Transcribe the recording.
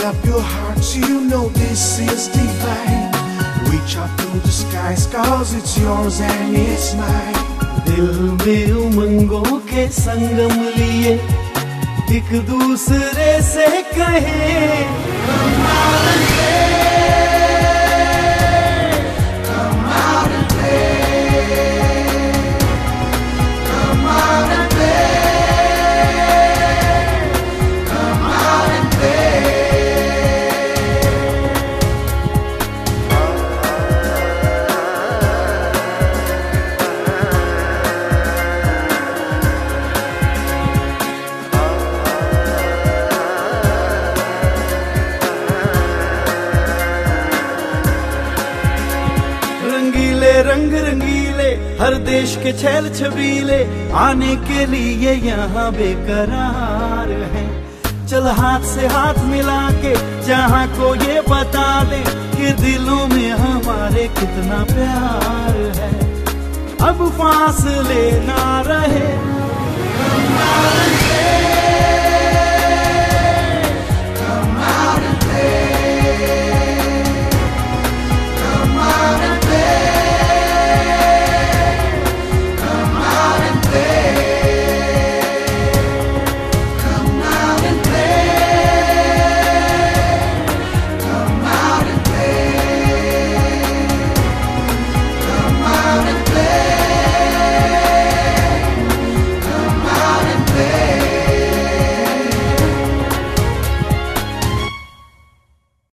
up your hearts, you know this is divine. Reach out to the skies, cause it's yours and it's mine. दिल में उमंगों के संगम लिए एक दूसरे से कहे Come out and play, come out and play, come out and play, come out and play. रंगीले रंग रंगीले हर देश के छैल छबीले आने के लिए यहाँ बेकरार है। चल हाथ से हाथ मिला के जहाँ को ये बता दे कि दिलों में हमारे कितना प्यार है। अब फासले ना रहे।